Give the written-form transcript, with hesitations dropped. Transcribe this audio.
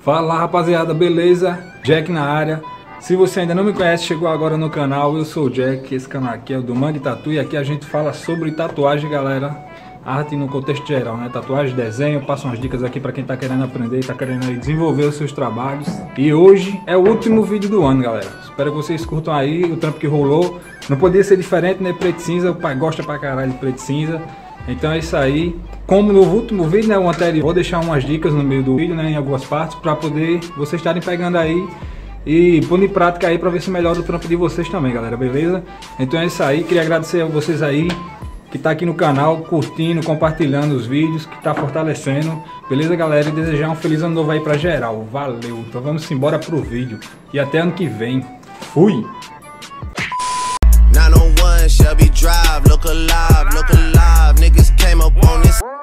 Fala rapaziada, beleza? Jack na área. Se você ainda não me conhece, chegou agora no canal, eu sou o Jack. Esse canal aqui é o do Mangue Tatu e aqui a gente fala sobre tatuagem, galera. Arte no contexto geral, né? Tatuagem, desenho, eu passo umas dicas aqui pra quem tá querendo aprender, tá querendo aí desenvolver os seus trabalhos. E hoje é o último vídeo do ano, galera. Espero que vocês curtam aí o trampo que rolou. Não podia ser diferente, né? Preto e cinza, o pai gosta pra caralho de preto e cinza. Então é isso aí. Como no último vídeo, né, o anterior, vou deixar umas dicas no meio do vídeo, né, em algumas partes, para poder vocês estarem pegando aí e pondo em prática aí para ver se melhora o trampo de vocês também, galera, beleza? Então é isso aí. Queria agradecer a vocês aí que tá aqui no canal, curtindo, compartilhando os vídeos, que tá fortalecendo, beleza, galera? E desejar um feliz ano novo aí para geral. Valeu. Então vamos embora pro vídeo e até ano que vem. Fui. Shelby Drive, look alive, niggas came up on this.